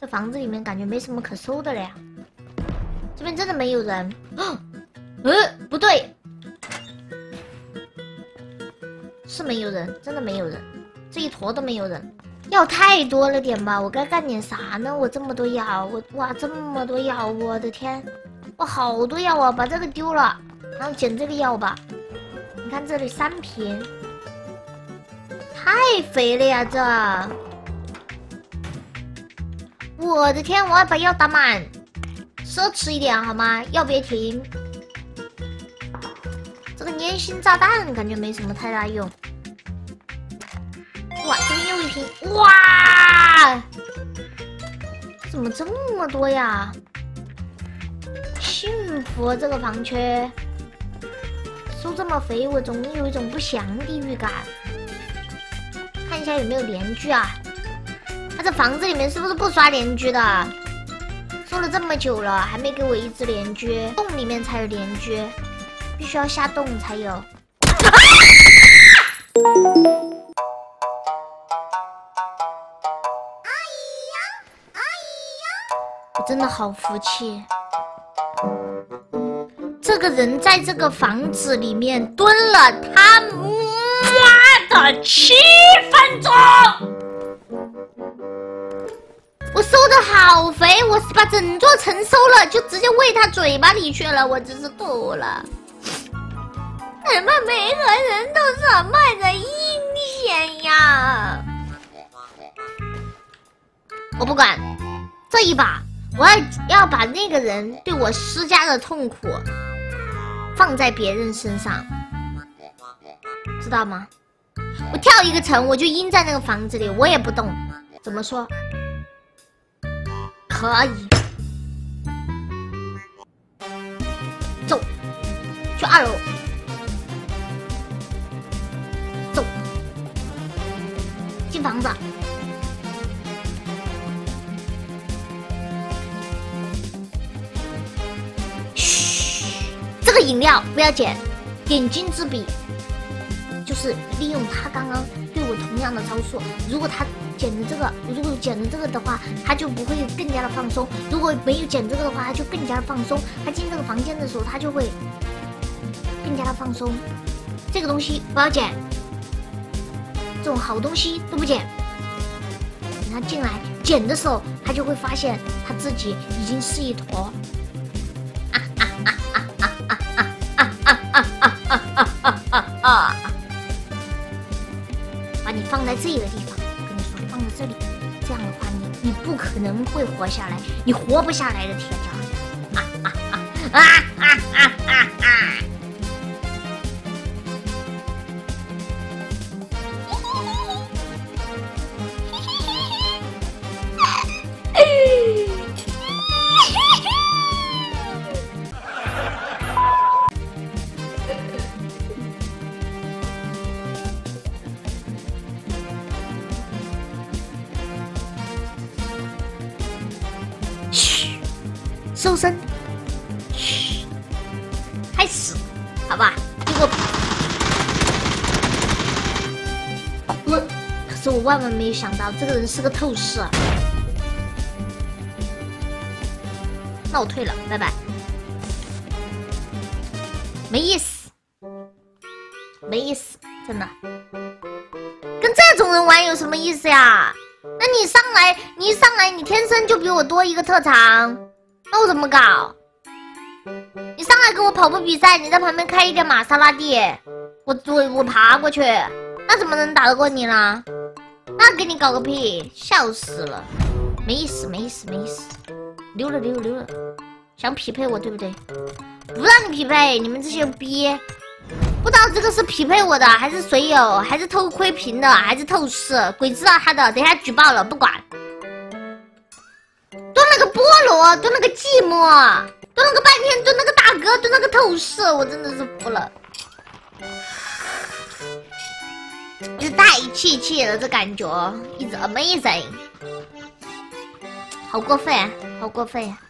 房子里面感觉没什么可搜的了呀。这边真的没有人。不对，是没有人，真的没有人，这一坨都没有人。药太多了点吧？我该干点啥呢？我这么多药，哇这么多药，我的天，哇好多药啊！把这个丢了，然后捡这个药吧。你看这里3瓶，太肥了呀这！我的天，我要把药打满，奢侈一点好吗？药别停。这个粘性炸弹感觉没什么太大用。哇，这边又一瓶，哇！怎么这么多呀？幸福这个房缺，收这么肥，我总有一种不祥的预感。看一下有没有邻居啊？他这房子里面是不是不刷邻居的？收了这么久了，还没给我一只邻居，洞里面才有邻居，必须要下洞才有。我真的好服气，这个人在这个房子里面蹲了他妈的7分钟，我收的好肥，我把整座城收了，就直接喂他嘴巴里去了，我真是吐了。怎么每个人都这么的阴险呀？我不管，这一把我要把那个人对我施加的痛苦放在别人身上，知道吗？我跳一个层，我就阴在那个房子里，我也不动。怎么说？可以。走，去2楼。走，进房子。这个饮料不要捡，点睛之笔，就是利用他刚刚对我同样的招数。如果他捡了这个，如果捡了这个的话，他就不会更加的放松；如果没有捡这个的话，他就更加的放松。他进这个房间的时候，他就会更加的放松。这个东西不要捡，这种好东西都不捡。等他进来捡的时候，他就会发现他自己已经是一坨。把你放在这个地方，我跟你说，放在这里，这样的话你不可能会活下来，你活不下来的，铁匠！收身，嘘，开始，好吧？给我。可是我万万没有想到，这个人是个透视。那我退了，拜拜。没意思，没意思，真的。跟这种人玩有什么意思呀？那你一上来，你天生就比我多一个特长。那我怎么搞？你上来跟我跑步比赛，你在旁边开一个玛莎拉蒂，我爬过去，那怎么能打得过你呢？那给你搞个屁，笑死了，没意思，没意思，没意思，溜了，想匹配我对不对？不让你匹配，你们这些逼，不知道这个是匹配我的，还是水友，还是偷窥屏的，还是透视，鬼知道他的，等一下举报了，不管。蹲了个菠萝，蹲了个寂寞，蹲了个半天，蹲了个大哥，蹲了个透视，我真的是服了。一直太气了，这感觉一直 amazing， 好过分，好过分。